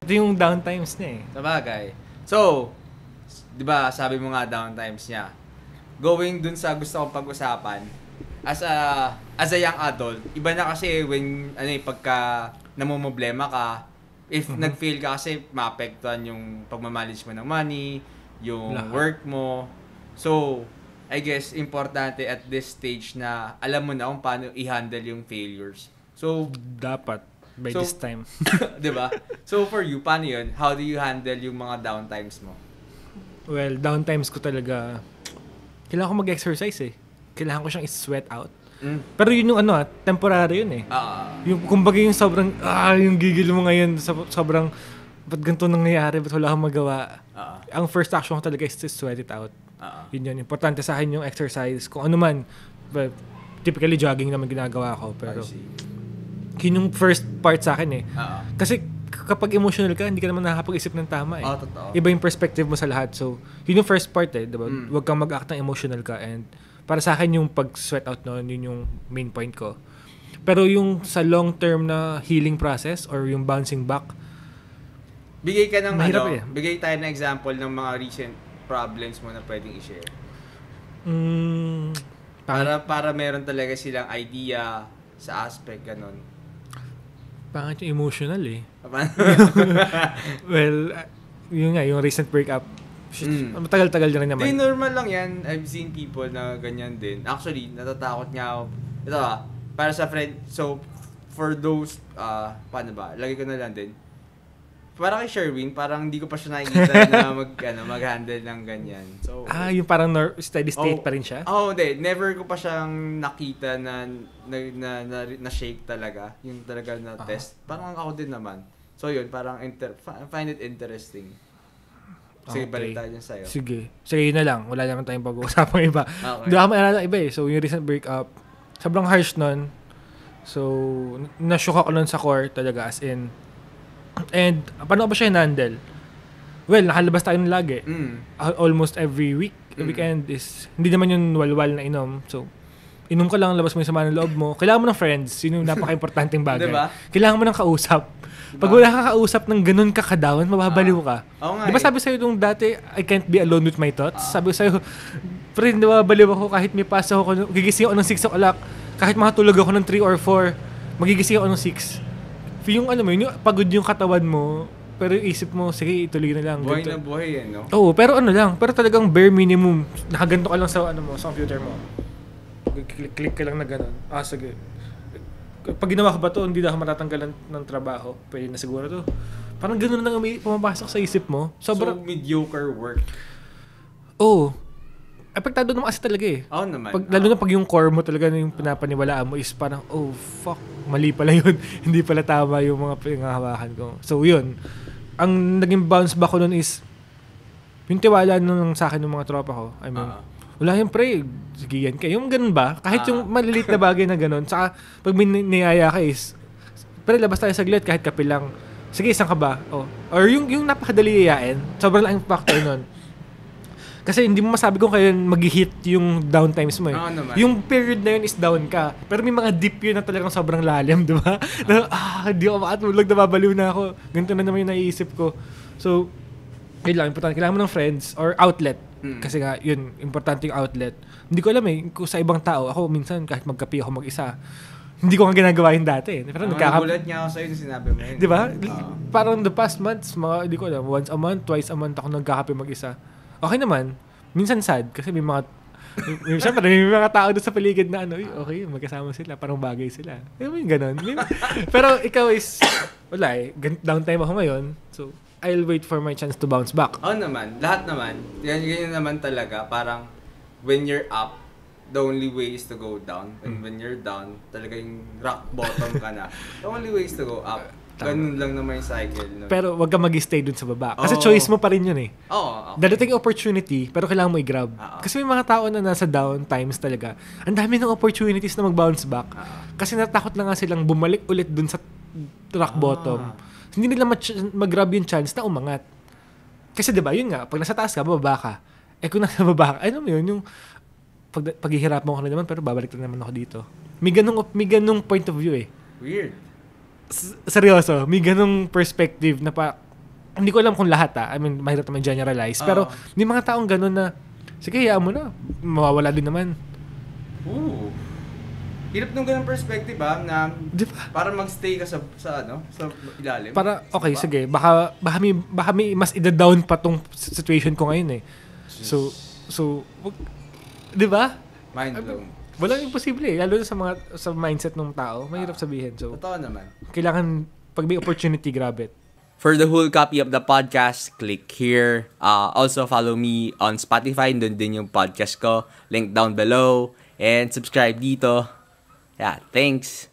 Ito yung downtimes niya eh. Sabagay. So, di ba sabi mo nga downtimes niya. Going dun sa gusto kong pag-usapan, as a young adult, iba na kasi when, pagka namumblema ka, if nag-fail ka kasi maapektuhan yung pagmamanage mo ng money, yung work mo. So, I guess, importante at this stage na alam mo na kung paano i-handle yung failures. So, dapat by this time. 'Di ba? So for you, paano 'yun? How do you handle yung mga downtimes mo? Well, downtimes ko talaga kailangan ko mag-exercise eh. Kailangan ko siyang i-sweat out. Pero yun yung temporary yun eh. Yung kumbaga yung sobrang yung gigil mo ngayon sobrang ba't ganito nangyayari, ba't wala akong magawa. Ang first action ko talaga is to sweat it out. Yun. Importante sa akin yung exercise. Kung ano man, typically jogging naman ginagawa ko. Pero yun yung first part sa akin eh. Kasi kapag emotional ka, hindi ka naman nakakapag-isip ng tama eh. Totoo. Iba yung perspective mo sa lahat. So, yun yung first part eh. Diba? Huwag kang mag-act ng emotional ka. And para sa akin yung pag-sweat out noon, yun yung main point ko. Pero yung sa long-term na healing process or yung bouncing back, bigay ka ng mahirap eh. Bigay tayo ng example ng mga recent problems mo na pwedeng i-share. Para meron talaga silang idea sa aspect ganun. Pangit yung emotional eh. Well, yun nga, yung recent breakup. Matagal-tagal na rin naman. Hindi, normal lang yan. I've seen people na ganyan din. Actually, natatakot nga ako. Ito para sa friend. So, for those, paano ba? Lagi ko na lang din. Para kay Sherwin, parang hindi ko pa siya nakikita na mag-handle ng ganyan. So, yung parang steady state pa rin siya? Hindi. Never ko pa siyang nakita na shake talaga. Yung talaga na test. Parang ako din naman. So, yun. Parang find it interesting. Sige, balik tayo dyan sa'yo. Sige, yun na lang. Wala naman tayong pag-uusapang iba. Okay. Hindi ako maalala iba eh. So, yung recent breakup, sobrang harsh nun. So, na-shock ako nun sa core talaga as in. And, paano ba siya handle? Well, nakalabas tayo lagi. Almost every week. Weekend is, hindi naman yung walwal na inom. So, inom ka lang, labas mo yung sama ng loob mo. Kailangan mo ng friends. Yun yung napaka-importanting bagay. Diba? Kailangan mo ng kausap. Diba? Pag wala kang kausap ng ganun kakadawan, mababaliw ka. Diba sabi sa'yo nung dati, I can't be alone with my thoughts? Sabi ko sa'yo, friend, nababaliw ako kahit may pasok ako, gigising ako ng 6 o'clock. Kahit makatulog ako ng 3 or 4, magigising ako ng 6. Yung yung pagod yung katawan mo, pero yung isip mo, sige, ituloy na lang. Buhay na buhay no? Oo, pero pero talagang bare minimum. Nakaganto ka lang sa sa computer mo. Click ka lang na gano'n. Sige. Pag ginawa ka ba to, hindi na ako matatanggalan ng trabaho. Pwede na siguro to. Parang gano'n na lang pumapasok sa isip mo. So, mediocre work. Oo. Apektado naman kasi talaga eh. Naman. Lalo na pag yung core mo talaga na yung pinapaniwalaan mo is parang, fuck, mali pala yun. Hindi pala tama yung mga pinangahawakan ko. So, yun. Ang naging bounce back ko nun is, yung tiwala nung sa akin ng mga tropa ko. I mean, wala yung pre, sige yan kayo. Yung ganun ba? Kahit yung malilit na bagay na ganun. Saka, pag may niyaya ka is, pre, labas tayo saglit kahit kape lang. Sige, isang ka ba? Or yung napakadali yayain, sobrang lang factor nun. Kasi hindi mo masabi kung kailan mag-hit yung downtimes mo eh. Yung period na yun is down ka. Pero may mga dip yun na talagang sobrang lalim, di ba? Hindi ako makatulog, nababaliw na ako. Ganito na naman yung naiisip ko. So, yun lang, importante. Kailangan mo ng friends or outlet. Kasi nga, yun, importante yung outlet. Hindi ko alam eh, kung sa ibang tao, ako minsan kahit magkape ako mag-isa, hindi ko nga ginagawa yun dati. Pero nagulat niya ako sa'yo yung sinabi mo yun. Di ba? Parang the past months, hindi ko alam, once a month, twice a month ako nagkakape mag-isa. Okay naman. Minsan sad kasi may mga siyempre may mga tao doon sa paligid na okay, magkasama sila, parang bagay sila. Yung ganun. Pero ikaw is wala eh. Downtime ako ngayon. So, I'll wait for my chance to bounce back. Naman. Lahat naman. Ganyan naman talaga. Parang when you're up, the only way is to go down. And when you're down, talaga yung rock bottom ka na. The only way is to go up. Ganun lang naman yung cycle. No? Pero wag ka mag-stay dun sa baba. Kasi choice mo pa rin yun eh. Okay. Dadating opportunity, pero kailangan mo i-grab. Kasi may mga tao na nasa down times talaga. Ang dami ng opportunities na mag-bounce back. Kasi natakot lang nga silang bumalik ulit dun sa rock bottom. Hindi nila mag-grab yung chance na umangat. Kasi diba, yun nga, pag nasa taas ka, bababa ka. Kung nasa baba ka, mo yun, yung paghihirap mo ka na naman, pero babalik na naman ako dito. May ganung point of view eh. Weird. Seryoso, may ganung perspective na hindi ko alam kung lahat I mean, mahirap naman generalize. Pero, may mga taong ganun na, sige, hayaan mo na. Mawawala din naman. Ooh. Hirap nung ganung perspective na Di ba? para magstay ka sa ilalim. Para, okay, sige. Baka may mas ida-down pa tong situation ko ngayon eh. So, di ba? Mind blown. Walang imposible eh. Lalo na sa mindset ng tao. Mahirap sabihin. So, Totoo naman. kailangan, pag may opportunity, grab it. For the whole copy of the podcast, click here. Also, follow me on Spotify. Doon din yung podcast ko. Link down below. And subscribe dito. Yeah, thanks.